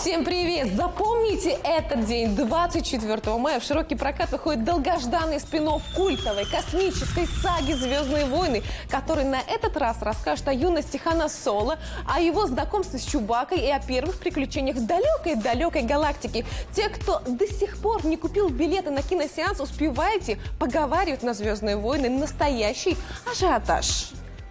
Всем привет! Запомните этот день, 24 мая в широкий прокат выходит долгожданный спин-офф культовой космической саги «Звездные войны», который на этот раз расскажет о юности Хана Соло, о его знакомстве с Чубакой и о первых приключениях в далекой-далекой галактике. Те, кто до сих пор не купил билеты на киносеанс, успевайте, поговаривать на «Звездные войны» настоящий ажиотаж.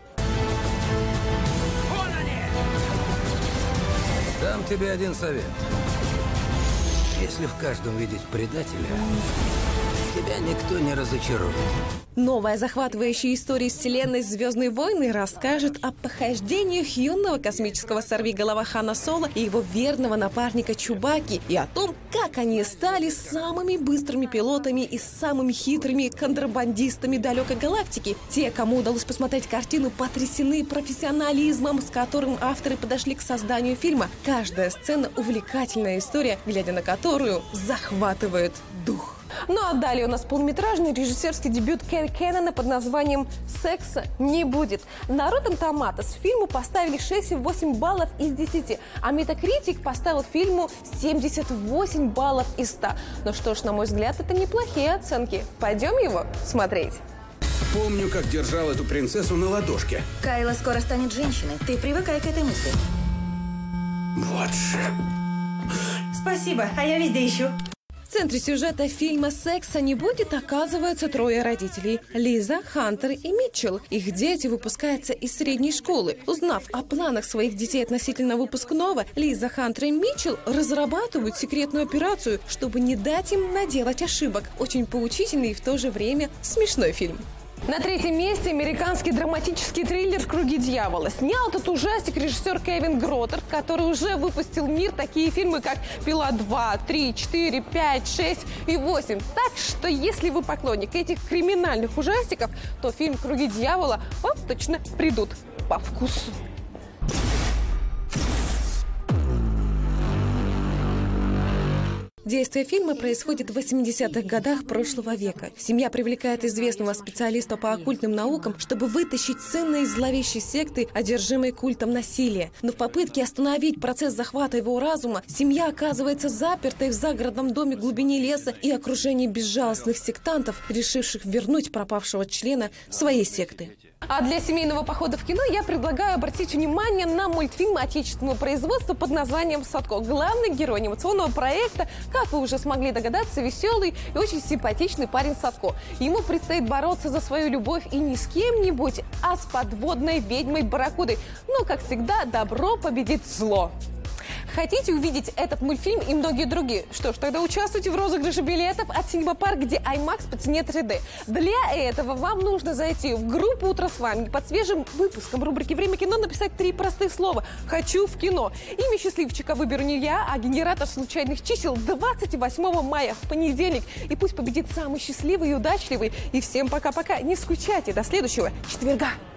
Дам тебе один совет. Если в каждом видеть предателя, тебя никто не разочарует. Новая захватывающая история из вселенной «Звездные войны» расскажет о похождениях юного космического сорвиголова Хана Соло и его верного напарника Чубаки, и о том, как они стали самыми быстрыми пилотами и самыми хитрыми контрабандистами далекой галактики. Те, кому удалось посмотреть картину, потрясены профессионализмом, с которым авторы подошли к созданию фильма. Каждая сцена — увлекательная история, глядя на которую захватывает дух. Ну а далее у нас полнометражный режиссерский дебют Кен Кеннона под названием «Секса не будет». На Rotten Tomatoes фильму поставили 6,8 баллов из 10, а Metacritic поставил фильму 78 баллов из 100. Ну что ж, на мой взгляд, это неплохие оценки. Пойдем его смотреть. Помню, как держал эту принцессу на ладошке. Кайла скоро станет женщиной. Ты привыкай к этой мысли. Вот же. Спасибо, а я везде ищу. В центре сюжета фильма «Секса не будет» оказываются трое родителей – Лиза, Хантер и Митчелл. Их дети выпускаются из средней школы. Узнав о планах своих детей относительно выпускного, Лиза, Хантер и Митчелл разрабатывают секретную операцию, чтобы не дать им наделать ошибок. Очень поучительный и в то же время смешной фильм. На третьем месте американский драматический триллер «Круги дьявола». Снял этот ужастик режиссер Кевин Гроттер, который уже выпустил в мир такие фильмы, как «Пила 2», «3», «4», «5», «6» и «8». Так что, если вы поклонник этих криминальных ужастиков, то фильм «Круги дьявола» вам точно придут по вкусу. Действие фильма происходит в 80-х годах прошлого века. Семья привлекает известного специалиста по оккультным наукам, чтобы вытащить сына из зловещей секты, одержимой культом насилия. Но в попытке остановить процесс захвата его разума, семья оказывается запертой в загородном доме в глубине леса и окружении безжалостных сектантов, решивших вернуть пропавшего члена своей секты. А для семейного похода в кино я предлагаю обратить внимание на мультфильм отечественного производства под названием «Садко». Главный герой анимационного проекта, как вы уже смогли догадаться, веселый и очень симпатичный парень Садко. Ему предстоит бороться за свою любовь и не с кем-нибудь, а с подводной ведьмой Барракудой. Но, как всегда, добро победит зло. Хотите увидеть этот мультфильм и многие другие? Что ж, тогда участвуйте в розыгрыше билетов от Cinema Park, где IMAX по цене 3D. Для этого вам нужно зайти в группу «Утро с вами» под свежим выпуском рубрики «Время кино» написать 3 простых слова «Хочу в кино». Имя счастливчика выберу не я, а генератор случайных чисел 28 мая в понедельник. И пусть победит самый счастливый и удачливый. И всем пока-пока. Не скучайте. До следующего четверга.